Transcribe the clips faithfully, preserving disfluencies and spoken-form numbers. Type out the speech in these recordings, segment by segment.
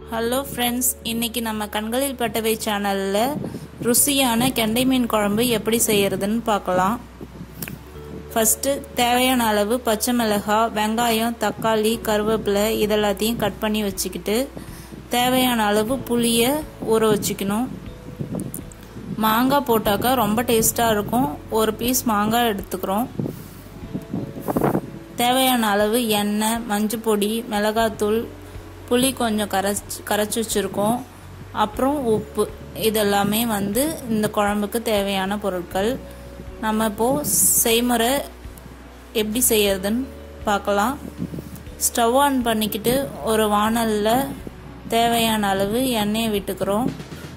Hello friends, இன்றைக்கி நம்ம கண்களில் பட்டவை சேனலில் ருசியான கெண்டை மீன் குழம்பு எப்படி செய்கிறதுன்னு பார்க்கலாம். ஃபஸ்ட்டு தேவையான அளவு பச்சை மிளகாய், வெங்காயம், தக்காளி, கருவேப்பிலை இதெல்லாத்தையும் கட் பண்ணி வச்சுக்கிட்டு தேவையான அளவு புளியை ஊற வச்சுக்கணும். மாங்காய் போட்டாக்கா ரொம்ப டேஸ்ட்டாக இருக்கும். ஒரு பீஸ் மாங்காய் எடுத்துக்கிறோம். தேவையான அளவு எண்ணெய், மஞ்சள் பொடி, மிளகாத்தூள், புளி கொஞ்சம் கரைச்சி கரைச்சி வச்சுருக்கோம். அப்புறம் உப்பு. இதெல்லாமே வந்து இந்த குழம்புக்கு தேவையான பொருட்கள். நம்ம இப்போது செய்முறை எப்படி செய்யறதுன்னு பார்க்கலாம். ஸ்டவ் ஆன் பண்ணிக்கிட்டு ஒரு வாணலில் தேவையான அளவு எண்ணெயை விட்டுக்கிறோம்.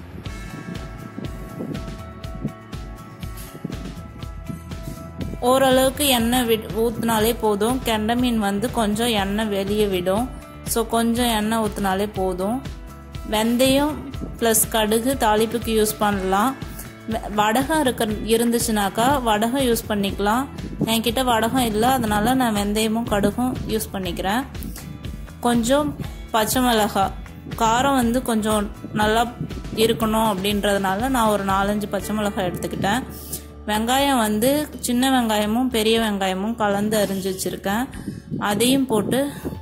ஓரளவுக்கு எண்ணெய் வி ஊற்றினாலே போதும். கெண்டை மீன் வந்து கொஞ்சம் எண்ணெய் வெளியே விடும். ஸோ கொஞ்சம் எண்ணெய் ஊற்றினாலே போதும். வெந்தயம் ப்ளஸ் கடுகு தாளிப்புக்கு யூஸ் பண்ணலாம். வடகம் இருக்க இருந்துச்சுனாக்கா வடகம் யூஸ் பண்ணிக்கலாம். என்கிட்ட வடகம் இல்லை, அதனால நான் வெந்தயமும் கடுகும் யூஸ் பண்ணிக்கிறேன். கொஞ்சம் பச்சை மிளகாய், காரம் வந்து கொஞ்சம் நல்லா இருக்கணும் அப்படின்றதுனால நான் ஒரு நாலஞ்சு பச்சை மிளகாய் எடுத்துக்கிட்டேன். வெங்காயம் வந்து சின்ன வெங்காயமும் பெரிய வெங்காயமும் கலந்து அரிஞ்சு வச்சுருக்கேன். அதையும் போட்டு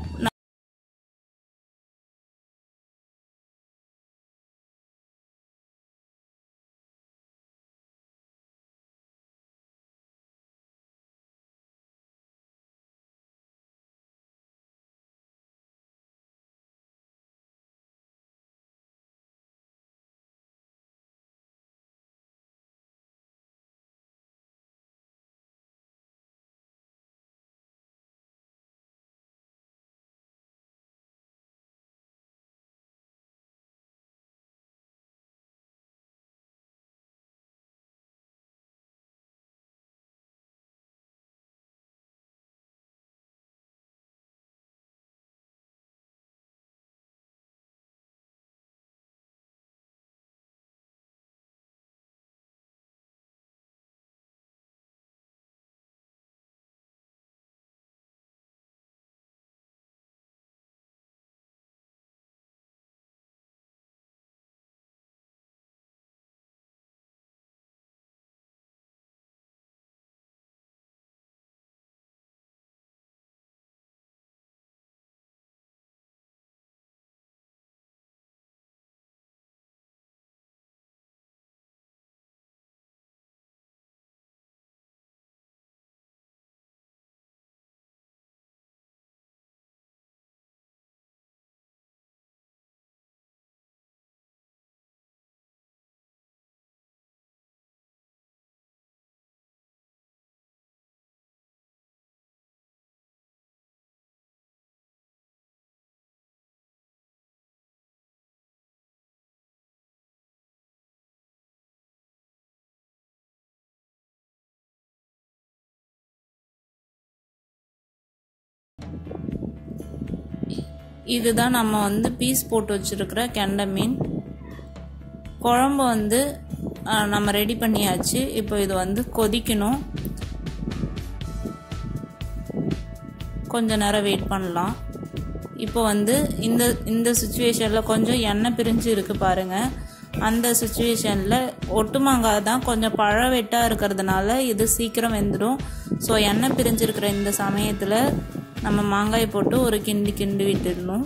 இதுதான் நம்ம வந்து பீஸ் போட்டு வச்சுருக்கிற கெண்டை மீன் குழம்பு வந்து நம்ம ரெடி பண்ணியாச்சு. இப்போ இது வந்து கொதிக்கணும். கொஞ்ச நேரம் வெயிட் பண்ணலாம். இப்போ வந்து இந்த இந்த சுச்சுவேஷனில் கொஞ்சம் எண்ணெய் பிரிஞ்சு இருக்குது பாருங்கள். அந்த சுச்சுவேஷனில் ஒட்டு மாங்காய் தான் கொஞ்சம் பழ வெட்டாக இருக்கிறதுனால இது சீக்கிரம் வெந்துடும். ஸோ எண்ணெய் பிரிஞ்சிருக்கிற இந்த சமயத்தில் நம்ம மாங்காயை போட்டு ஒரு கிண்டி கிண்டி விட்டுடணும்.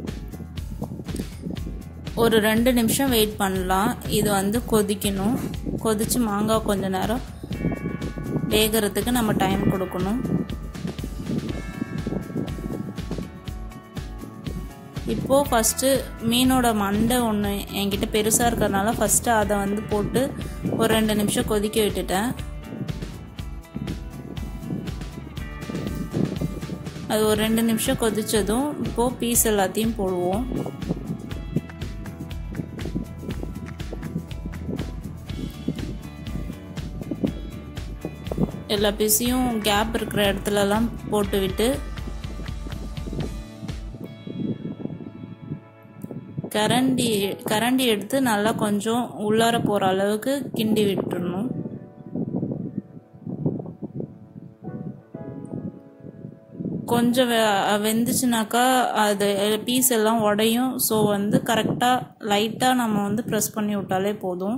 ஒரு ரெண்டு நிமிஷம் வெயிட் பண்ணலாம். இது வந்து கொதிக்கணும். கொதித்து மாங்காய் கொஞ்ச நேரம் வேகிறதுக்கு நம்ம டைம் கொடுக்கணும். இப்போது ஃபஸ்ட்டு மீனோட மண்டை ஒன்று என்கிட்ட பெருசாக இருக்கிறதுனால ஃபஸ்ட்டு அதை வந்து போட்டு ஒரு ரெண்டு நிமிஷம் கொதிக்க விட்டுட்டேன். அது ஒரு ரெண்டு நிமிஷம் கொதித்ததும் இப்போது பீஸ் எல்லாத்தையும் போடுவோம். எல்லா பீஸையும் கேப் இருக்கிற இடத்துலலாம் போட்டு விட்டு கரண்டி கரண்டி எடுத்து நல்லா கொஞ்சம் உள்ளார போகிற அளவுக்கு கிண்டி விட்டுறணும். கொஞ்சம் வெந்துச்சுனாக்கா அது பீஸ் எல்லாம் உடையும். ஸோ வந்து கரெக்டாக லைட்டாக நம்ம வந்து ப்ரெஸ் பண்ணி விட்டாலே போதும்.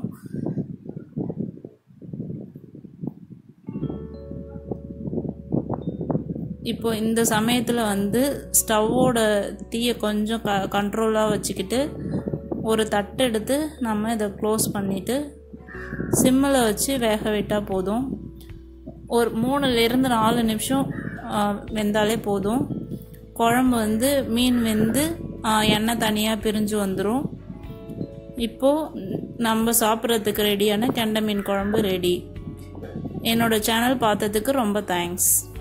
இப்போ இந்த சமயத்தில் வந்து ஸ்டவ்வோட தீயை கொஞ்சம் க கண்ட்ரோலாக வச்சுக்கிட்டு ஒரு தட்டு எடுத்து நம்ம இதை க்ளோஸ் பண்ணிவிட்டு சிம்மில் வச்சு வேக விட்டால் போதும். ஒரு மூணுலேருந்து நாலு நிமிஷம் வெந்தாலே போதும். குழம்பு வந்து மீன் வெந்து எண்ணெய் தனியாக பிரிஞ்சு வந்துடும். இப்போது நம்ம சாப்பிட்றதுக்கு ரெடியான கெண்டை மீன் குழம்பு ரெடி. என்னோடய சேனல் பார்த்ததுக்கு ரொம்ப தேங்க்ஸ்.